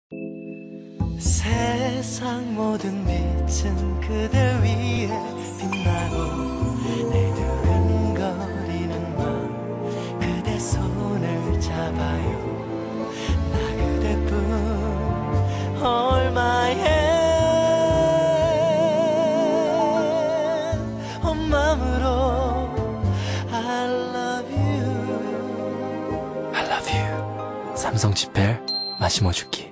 세상 모든 빛은 그댈 위해 빛나고 내 두근거리는 맘 그대 손을 잡아요. 나 그대뿐 Hold my hand 온 맘으로 I love you I love you 삼성 지펠 마시모 주기